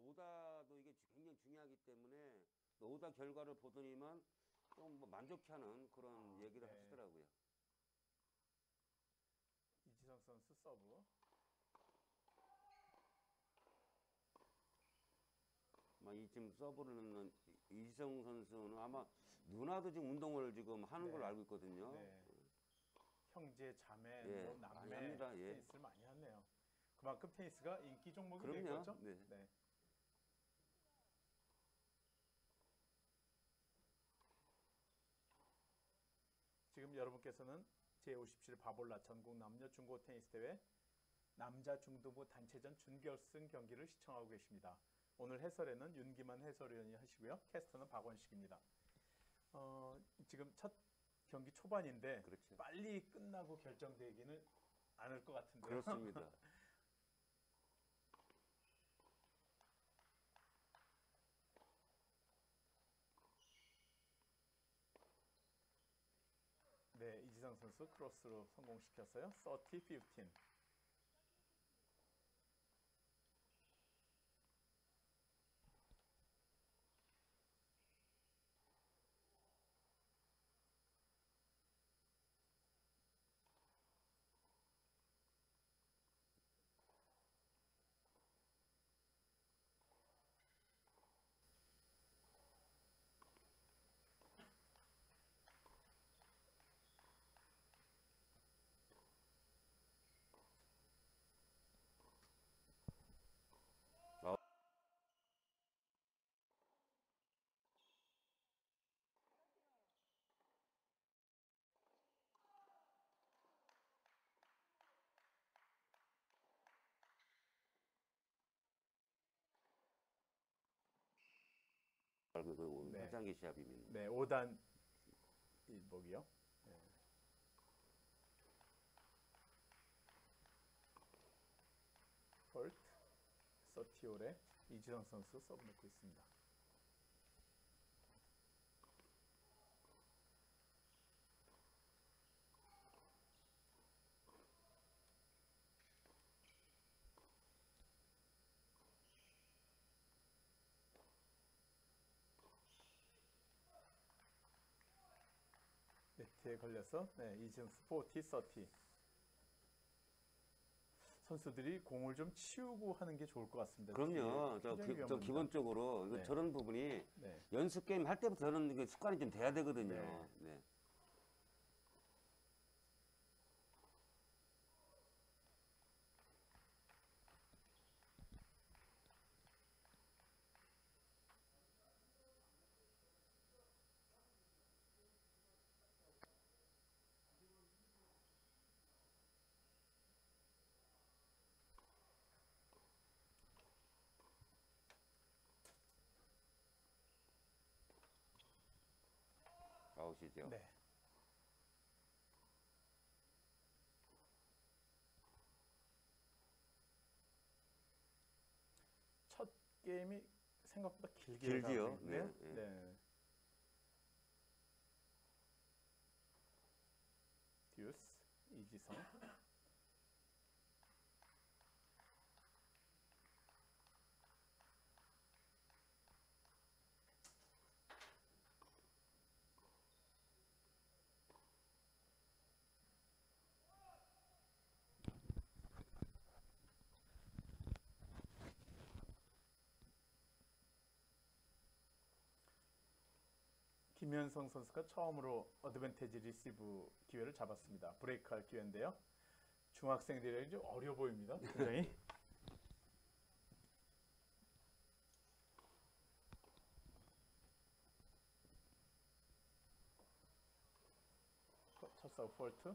오다도 이게 굉장히 중요하기 때문에 오다 결과를 보더니만 좀 뭐 만족해하는 그런 얘기를 네. 하시더라고요. 이지성 선수 서브. 이쯤 서브를 넣는 이지성 선수는 아마 누나도 지금 운동을 지금 하는 네. 걸로 알고 있거든요. 네. 형제, 자매, 예, 뭐 많이 남매 합니다. 예. 테니스를 많이 하네요. 그만큼 테니스가 인기 종목이 된 그럼요. 거죠? 네. 네. 지금 여러분께서는 제57 바볼라 전국 남녀 중고 테니스 대회 남자 중등부 단체전 준결승 경기를 시청하고 계십니다. 오늘 해설에는 윤기만 해설위원이 하시고요. 캐스터는 박원식입니다. 지금 첫 경기 초반인데 그렇죠. 빨리 끝나고 결정되기는 않을 것 같은데요. 그렇습니다. 네, 이지성 선수 크로스로 성공시켰어요. 30-15. 어, 그 네. 화장기 시합입니다. 네, 5단 일복이요. 네. 폴트, 서티올에 이지성 선수 서브 넣고 있습니다. 네트에 걸려서 이지성 40-30. 선수들이 공을 좀 치우고 하는 게 좋을 것 같습니다. 그럼요. 굉장히 저 위험합니다. 기본적으로 네. 저런 부분이 네. 연습 게임 할 때부터 저런 그 습관이 좀 돼야 되거든요. 네. 아웃이죠. 네. 첫 게임이 생각보다 길게 길지요. 가고 있네요. 네, 네. 네. 듀스, 이지성. 김현성 선수가 처음으로 어드밴티지 리시브 기회를 잡았습니다. 브레이크할 기회인데요. 중학생들이 좀 어려 보입니다. 굉장히. 첫 서브 폴트.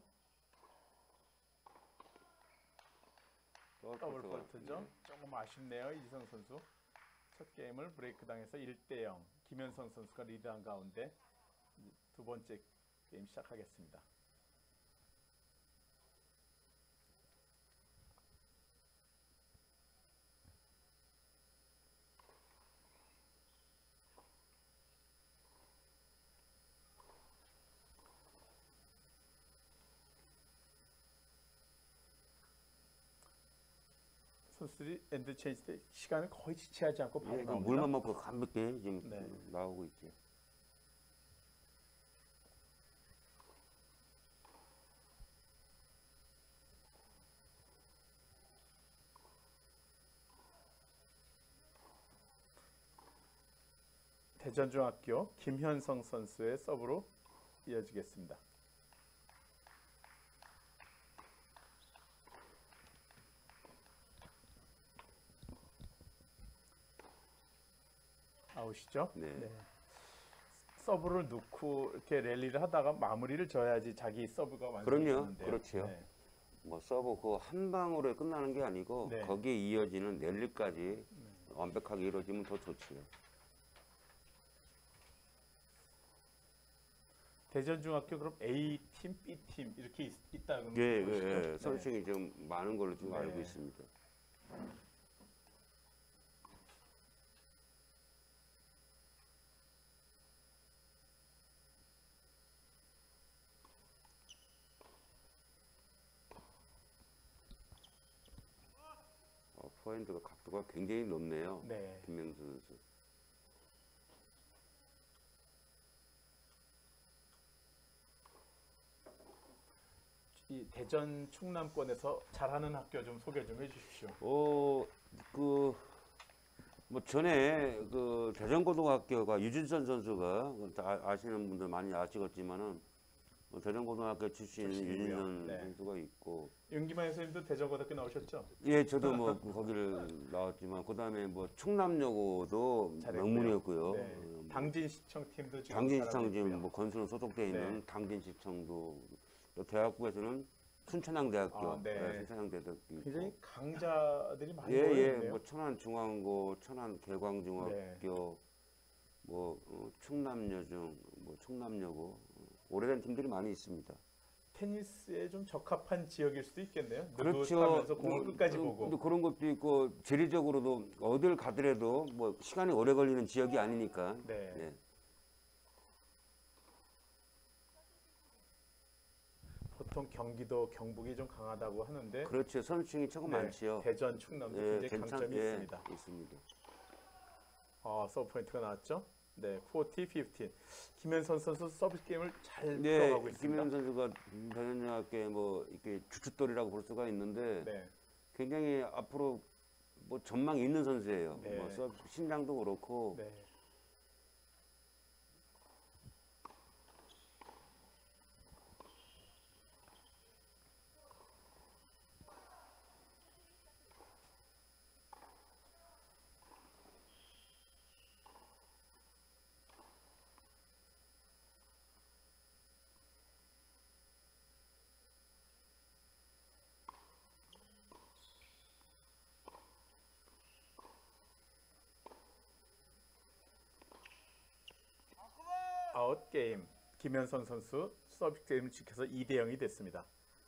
더블 폴트죠. 네. 조금 아쉽네요. 이지성 선수. 첫 게임을 브레이크 당해서 1대0. 김현성 선수가 리드한 가운데 두 번째 게임 시작하겠습니다. 선수들이 엔드 체인지 때 시간을 거의 지체하지 않고 바로 예, 나옵니다. 물만 먹고 가볍게 지금 네. 나오고 있죠. 대전중학교 김현성 선수의 서브로 이어지겠습니다. 아웃이죠? 네. 서브를 넣고 이렇게 랠리를 하다가 마무리를 져야지 자기 서브가 완성이 그럼요. 되는데요. 그렇죠. 네. 뭐 서브 그 한 방으로 끝나는 게 아니고 네. 거기에 이어지는 랠리까지 완벽하게 이루어지면 더 좋지요. 대전중학교 그럼 A팀, B팀 이렇게 있다는 예, 것이죠? 예, 네. 선수층이 좀 많은 걸로 지금 네. 알고 있습니다. 포핸드가 각도가 굉장히 높네요. 네. 김명수 선수. 이 대전 충남권에서 잘하는 학교 좀 소개 좀 해주십시오. 뭐 전에 그 대전고등학교가 유진선 선수가 아시는 분들 많이 아시겠지만은 대전고등학교 출신 출신이고요. 유진선 네. 선수가 있고, 윤기만 선생님도 대전고등학교 나오셨죠? 예, 저도 뭐 거기를 나왔지만 그다음에 뭐 충남여고도 잘했고요. 명문이었고요. 네. 당진시청 팀도 지금 당진시청 잘하고 지금 있고요. 뭐 건수는 소속돼 있는 네. 당진시청도, 또 대학부에서는 순천향대학교, 아, 네. 순천향대학교 있고. 굉장히 강자들이 많이 예, 모여있네요. 뭐 천안중앙고, 천안계광중학교, 네. 뭐 충남여중, 뭐 충남여고, 오래된 팀들이 많이 있습니다. 테니스에 좀 적합한 지역일 수도 있겠네요. 그렇죠. 느긋하면서 공을 끝까지 보고. 또 그런 것도 있고, 지리적으로도 어딜 가더라도 뭐 시간이 오래 걸리는 지역이 아니니까. 네. 예. 보통 경기도, 경북이 좀 강하다고 하는데 그렇죠. 선수층이 조금 네, 많지요. 대전, 충남도 예, 굉장히 강점이 있습니다. 있습니다. 서브 포인트가 나왔죠. 네, 40, 15. 김현선 선수 서비스 게임을 잘 네, 풀어가고 있습니다. 김현 선수가 대전중학교의 뭐 이렇게 주춧돌이라고 볼 수가 있는데, 네, 굉장히 앞으로 뭐 전망이 있는 선수예요. 네. 뭐 신장도 그렇고. 네. 아웃 게임. 김현선 선수 서비스 게임을 지켜서 2대 0이 됐습니다.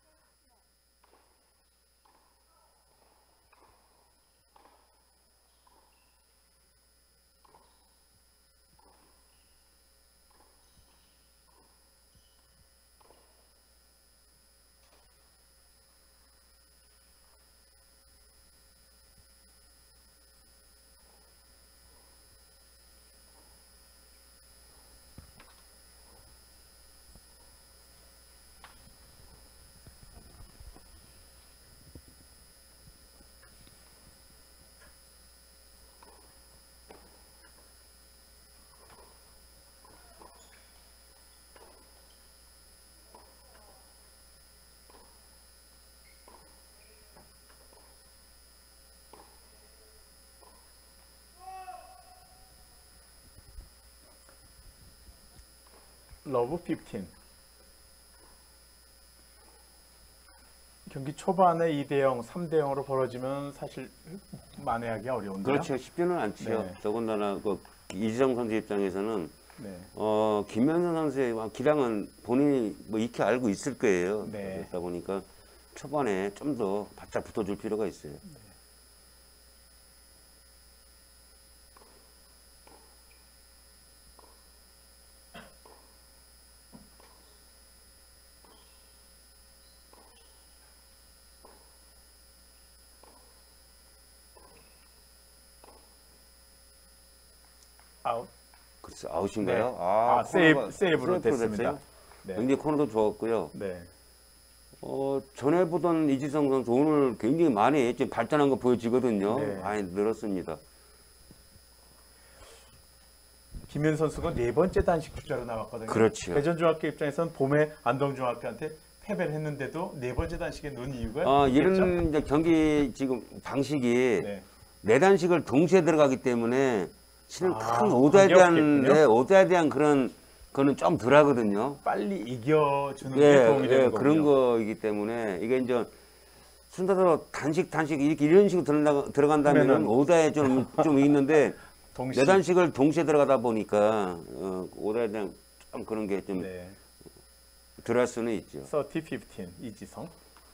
러브 15. 경기 초반에 2대 0, 3대 0으로 벌어지면 사실 만회하기 어려운데요. 그렇죠. 쉽지는 않지요. 네. 더군다나 그 이지성 선수 입장에서는 네. 김현선 선수의 기량은 본인이 뭐 익히 알고 있을 거예요. 네. 그러다 보니까 초반에 좀 더 바짝 붙어줄 필요가 있어요. 아웃. 글쎄, 아웃인가요? 네. 아, 세이브로 세이브로 됐습니다. 됐어요? 네. 굉장히 코너도 좋았고요. 네. 전에 보던 이지성 선수 오늘 굉장히 많이 지금 발전한 거 보여지거든요. 네. 많이 늘었습니다. 김현 선수가 네 번째 단식 주자로 나왔거든요. 그렇죠. 대전중학교 입장에서는 봄에 안동중학교한테 패배를 했는데도 네 번째 단식에 넣은 이유가 있겠죠? 이런 이제 경기 지금 방식이 네. 네 단식을 동시에 들어가기 때문에 실은 큰 관계없겠군요. 오더에 대한 그런 거는 좀 덜하거든요. 빨리 이겨주는 게 도움이 되는 거군요. 그런 거이기 때문에 이게 이제 순서대로 단식 이런 식으로 들어간다면 그러면은 오더에 좀 있는데 동시. 네 단식을 동시에 들어가다 보니까 오더에 대한 좀 그런 게 좀 네. 덜할 수는 있죠. 30-15 이지성.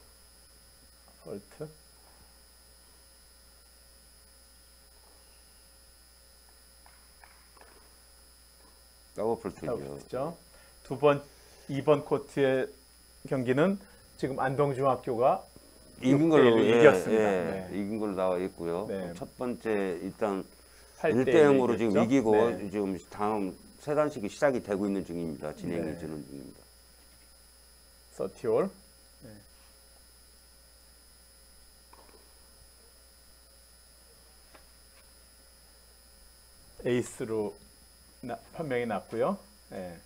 폴트. 더블플트죠. 그렇죠. 2번 코트의 경기는 지금 안동중학교가 이긴 걸로 6대1로 이겼습니다. 네. 이긴 걸로 나와 있고요. 네. 첫 번째 일단 8대 1대 0으로 지금 이겼죠? 이기고 네. 지금 다음 세 단식이 시작이 되고 있는 중입니다. 진행이 네. 되는 중입니다. 30올. 에이스로 판명이 났고요. 네.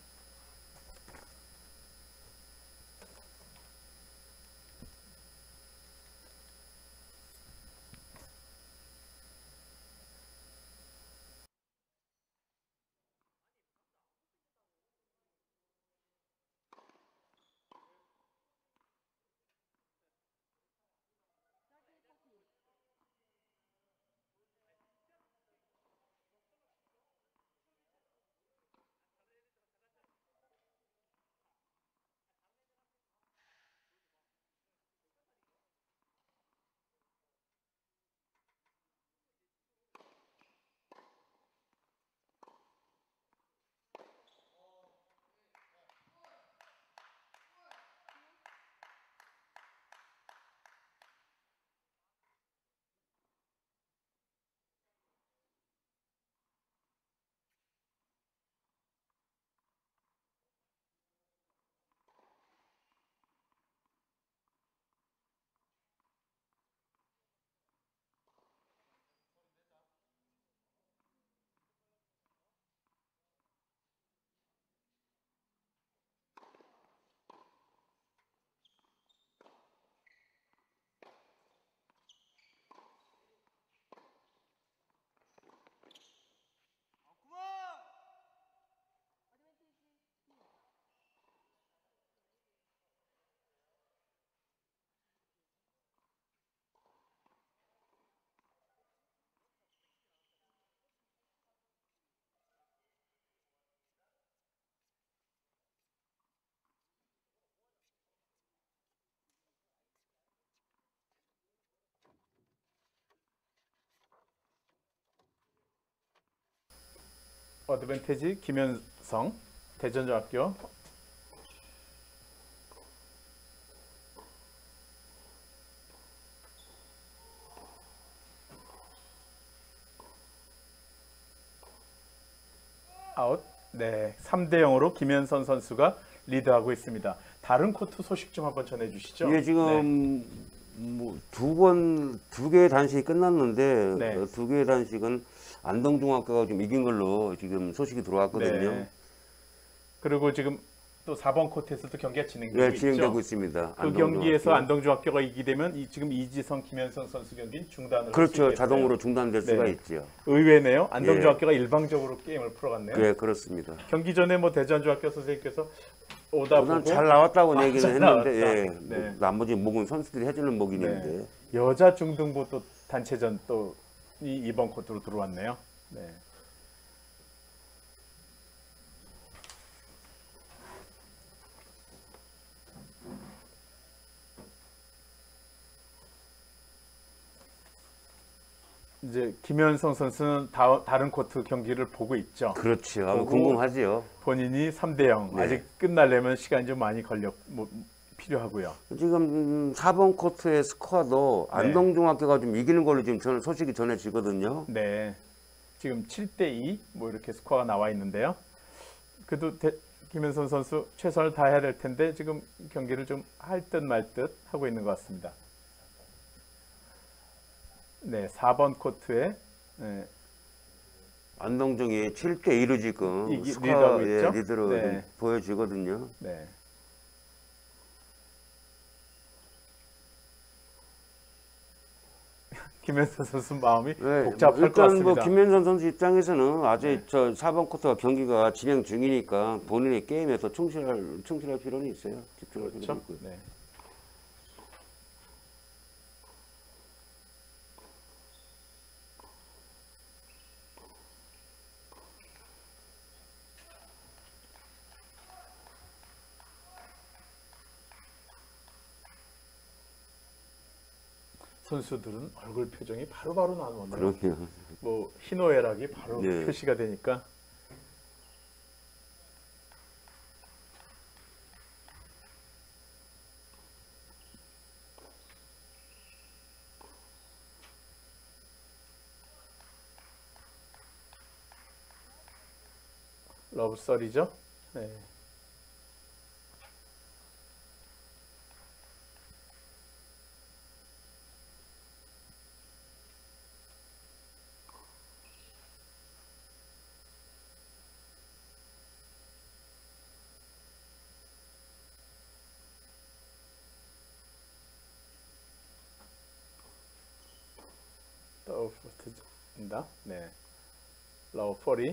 어드밴티지 김현성 대전중학교. 아웃. 네, 3대 0으로 김현선 선수가 리드하고 있습니다. 다른 코트 소식 좀 한번 전해주시죠. 이게 지금 뭐 두 개의 단식이 끝났는데 네. 두 개의 단식은 안동중학교가 좀 이긴 걸로 지금 소식이 들어왔거든요. 네. 그리고 지금 또 4번 코트에서도 경기가 진행되고 네, 있죠. 진행되고 있습니다. 그 경기에서 안동중학교가 이기게 되면 지금 이지성, 김현성 선수 경기는 중단을 그렇죠. 할수 있겠어요. 자동으로 중단될 수가 네. 있죠. 의외네요. 안동중학교가 일방적으로 게임을 풀어갔네요. 네, 그렇습니다. 경기 전에 뭐 대전중학교 선생님께서 오다 우선 보고 잘 나왔다고 얘기는 잘 했는데 나왔다. 예, 네. 나머지 목은 선수들이 해주는 목인인데 여자 중등부 또 단체전 또 이번 코트로 들어왔네요. 네. 이제 김현성 선수는 다른 코트 경기를 보고 있죠. 그렇죠. 보고 궁금하지요. 본인이 3대 0. 네. 아직 끝나려면 시간이 좀 많이 필요하고요. 지금 4번 코트의 스코어도 네. 안동중학교가 좀 이기는 걸로 지금 저는 소식이 전해지거든요. 네. 지금 7대2 뭐 이렇게 스코어가 나와 있는데요. 그래도 김현선 선수 최선을 다해야 될 텐데 지금 경기를 좀 할 듯 말 듯 하고 있는 것 같습니다. 네, 4번 코트에 안동중이 7대2로 지금 리드하고 있죠? 리드로 네. 좀 보여지거든요. 네. 김현선 선수 마음이 네, 복잡할 것 일단 같습니다. 뭐 김현선 선수 입장에서는 아직 네. 저 4번 쿼터가 경기가 진행 중이니까 본인의 게임에 더 충실할 필요는 있어요. 집중할 필요는 그렇죠? 있고요. 네. 선수들은 얼굴 표정이 바로바로 나오네요. 그럼요. 뭐 희노애락이 바로 네. 표시가 되니까. 러브썰이죠. 네. 러브포트입니다. 네. 러브포리.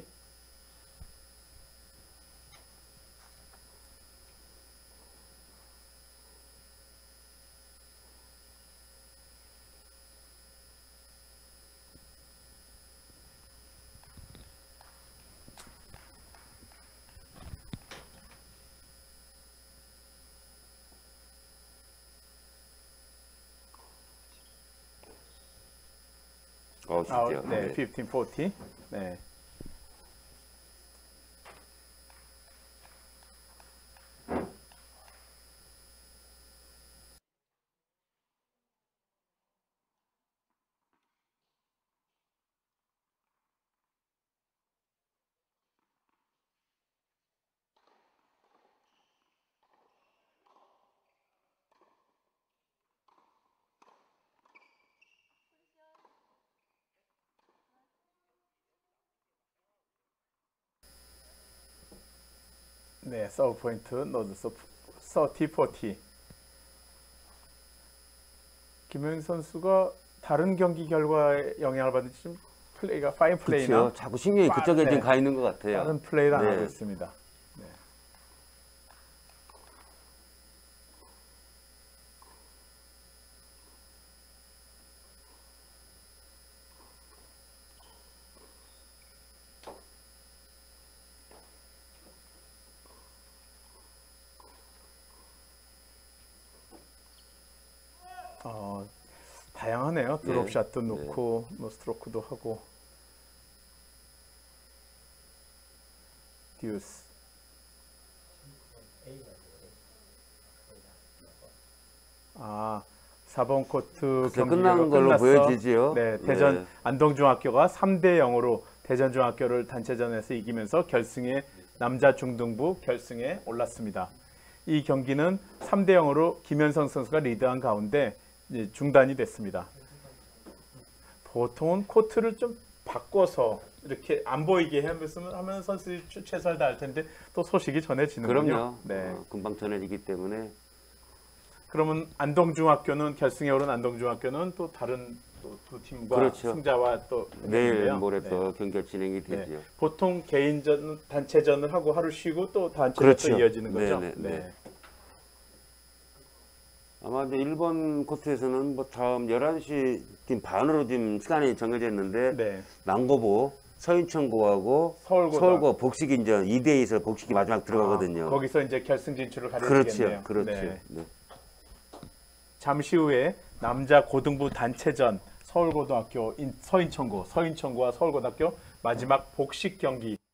쉽죠. 네, 1540. 네. 네, 서브 포인트 노드 30-40. 김효영 선수가 다른 경기 결과에 영향을 받은 지금 플레이가 파인 플레이나 그렇죠. 자꾸 신경이 그쪽에 네. 지금 가 있는 것 같아요. 다른 플레이를 안 네. 하고 있습니다. 네. 다양하네요. 드롭샷도 넣고 뭐 스트로크도 하고. 듀스. 아, 4번 코트 경기가 끝난 걸로 끝났어. 보여지지요. 네, 대전 네. 안동중학교가 3대 0으로 대전중학교를 단체전에서 이기면서 결승에 남자 중등부 결승에 올랐습니다. 이 경기는 3대 0으로 김현성 선수가 리드한 가운데 이제 중단이 됐습니다. 보통은 코트를 좀 바꿔서 이렇게 안 보이게 하면 선수들이 최선을 다할 텐데 또 소식이 전해지는군요. 그럼요. 네. 금방 전해지기 때문에. 그러면 안동중학교는 결승에 오른 안동중학교는 또 다른 두 팀과 그렇죠. 승자와 또 내일 경기인데요. 모레 네. 또 경기가 진행이 네. 되죠. 보통 개인전, 단체전을 하고 하루 쉬고 또 단체전 그렇죠. 또 이어지는 거죠. 네, 네, 네. 네. 아마 이제 1번 코트에서는 뭐 다음 11시 지금 반으로 지금 시간이 정해져 있는데 네. 남고보, 서인천고하고 서울고 복식인전 2대2에서 복식이 마지막 들어가거든요. 거기서 이제 결승 진출을 가려지겠네요. 그렇죠. 네. 네. 잠시 후에 남자 고등부 단체전 서울고등학교 서인천고와 서울고등학교 마지막 복식 경기